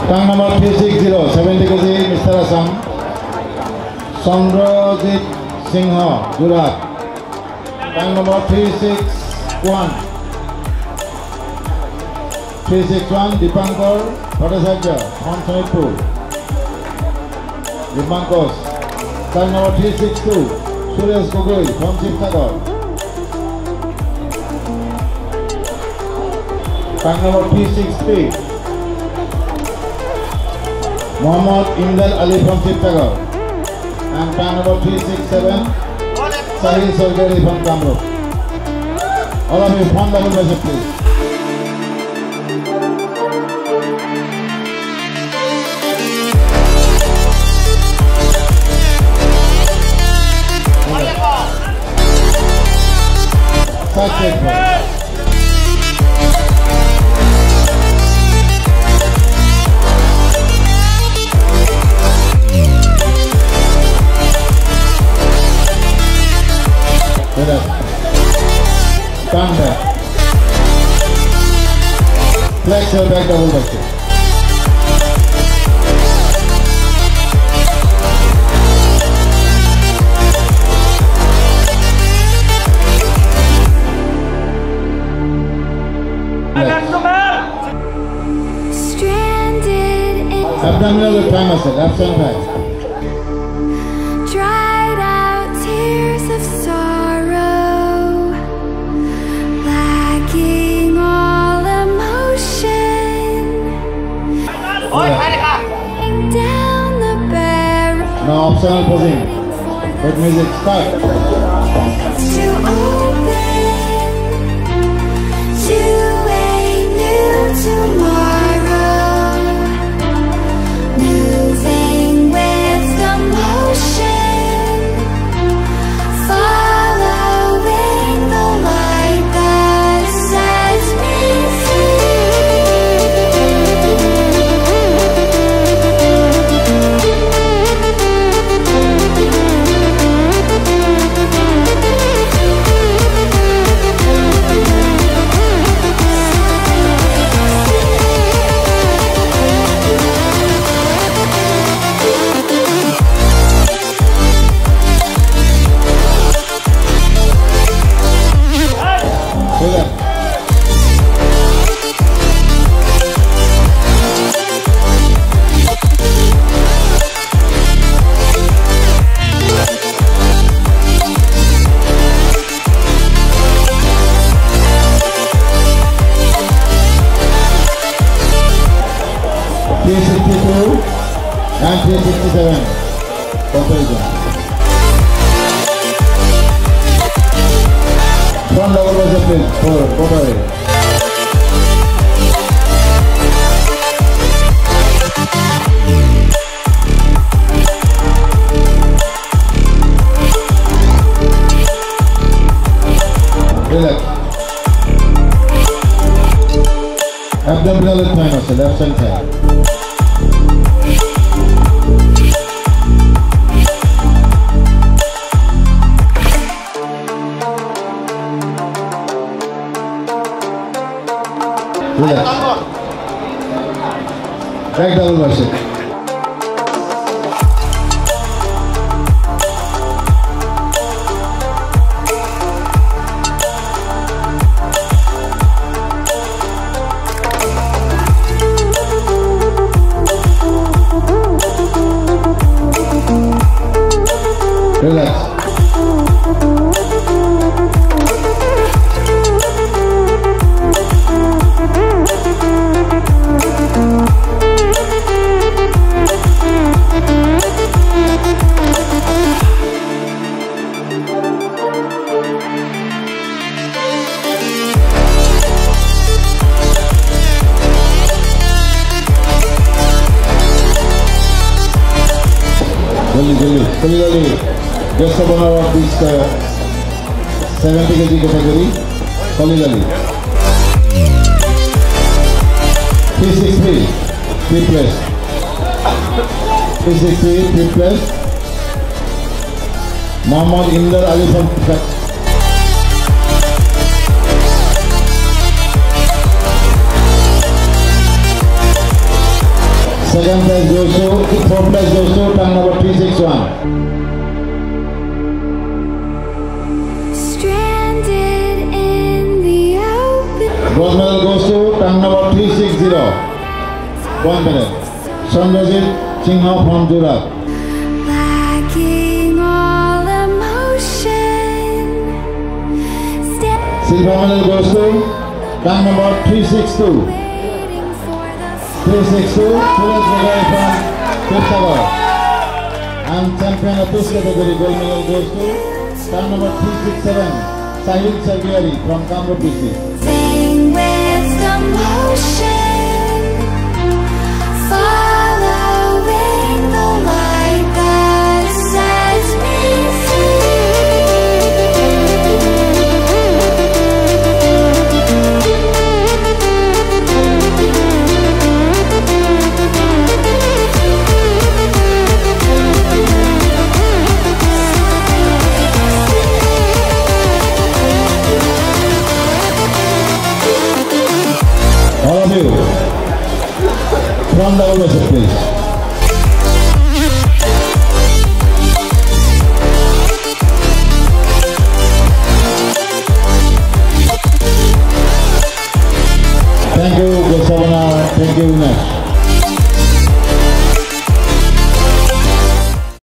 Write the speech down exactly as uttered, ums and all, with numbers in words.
Tank number three six zero, seventy kilograms, Mister Assam. Sandrajit Singha, Gujarat. Tank number three six one. three six one, Dipankar Bhattacharya, from Sonitpur. Dipankar. Tank number three six two, Suresh Gogoi, from Shivsagar. Tank number three six three, Muhammad Imdad Ali from Shivsagar. And tank number three six seven, Sahil Sargari from Kamrup. All of you, form double bicep, please. Such a Stand back. Flex your back double bicep. Abdominal with thigh muscle, abs and thighs. Dried out tears of sorrow, lacking all emotion. Laying down the barrel. Now optional posing. Let music start. To open to a new tomorrow, moving with the motion, following the light that sets me three sixty-two and three sixty-seven. Comparison. Front double bicep please. Four. Comparison. Relax. Abdominal with thigh muscle, left and side. Relax. Back double bicep. Relax. Jolly, jolly, jolly, jolly. Just a one of this uh, seventy kilograms category. Jolly, jolly. three sixty-three, three plus. three sixty-three, three plus. Muhammad Imdad Ali from Second place goes to, fourth place goes to turn number three six one. Stranded in the open. Gold medal goes to turn number three six zero. One minute. Sandrajit Singha from Jurat. Lacking all emotion. Silver medal goes to turn number three six two. Waiting for the three six two, Suresh Begay from Tirthagar. And champion of this category, gold medal goes to turn number three six seven, Sahil Sargiari from Kamrup D C. thing with the motion. Following the light that sets me All of you, from the overseas, please.